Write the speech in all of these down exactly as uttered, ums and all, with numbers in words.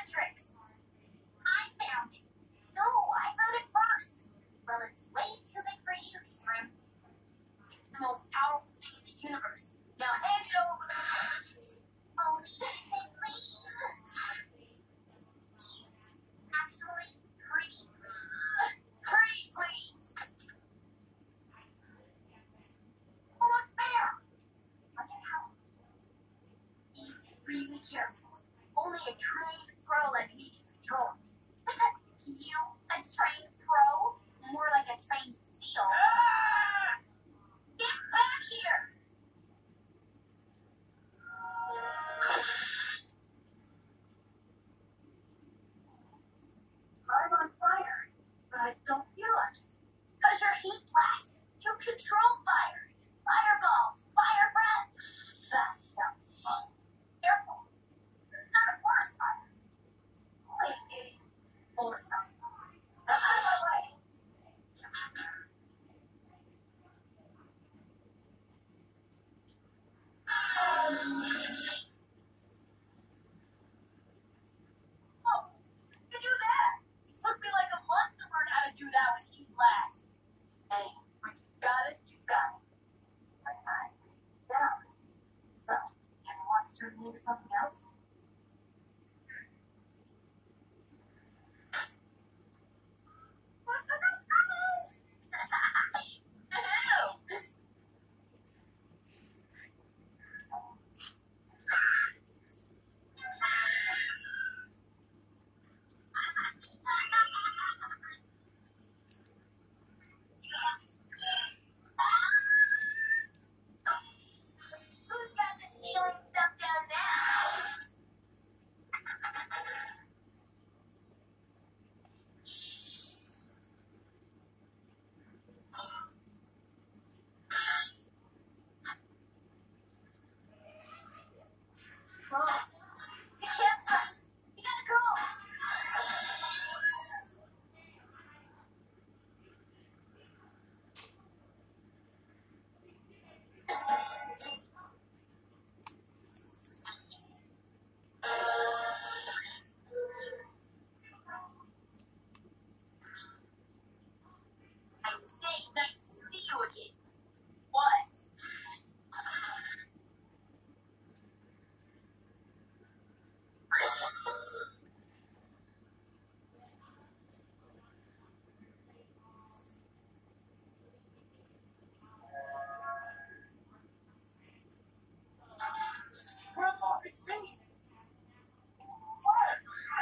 tricks. I found it. No, I found it first. Well, it's way too big for you, Shrimp. It's the most powerful thing in the universe. Now hand it over. Only say please. Actually, pretty. Pretty please. Oh, up there. I can help. Be really careful. Only a trained pro like me can control. You, a trained pro? More like a trained seal. Ah! Get back here! I'm on fire, but I don't feel it. Because you're heat blast. You control fire. Fireballs, fire breath. That sounds fun. Careful. Not a forest fire. Wait, forest fire. Now out of my way. Oh, you do that. It took me like a month to learn how to do that with heat blast. Hey, when you got it, you got it. Right, right. Down. So, can you want to turn me into something else? Who's got the healing stuff down now? Go. You can't trust. You gotta go. I say, nice to see you again. What? Grandpa, it's me. What?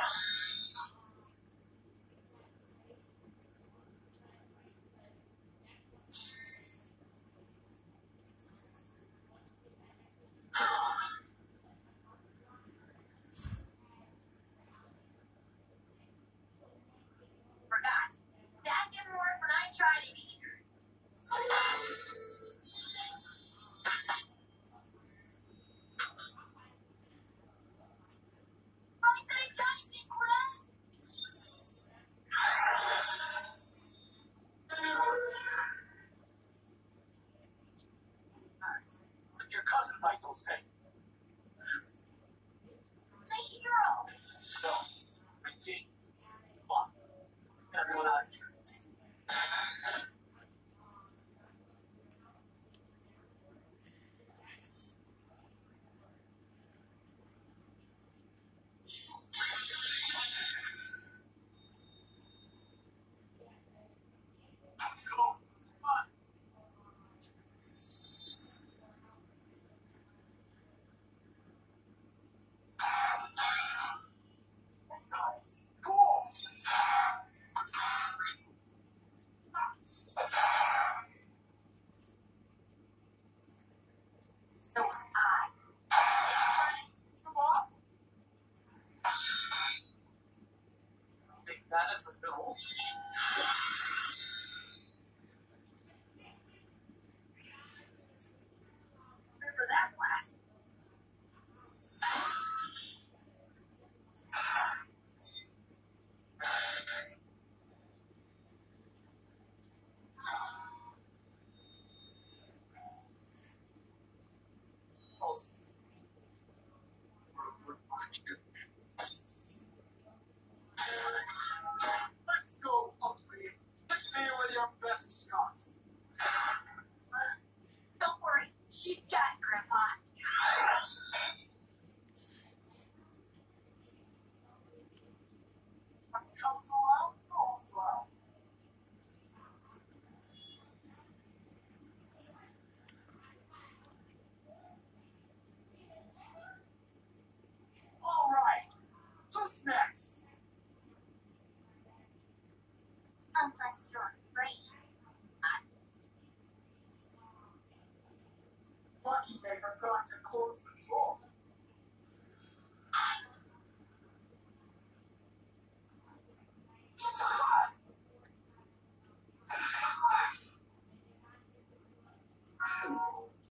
Forgot. That didn't work when I tried it either. Mommy said it's time, Sequence. Let your cousin fight those things. The hero. No, I did. Come on. Everyone out of here. Come on. Come on. Guys, go on. So was I. Come on. Take that as a no. Remember that blast. to close the drawer.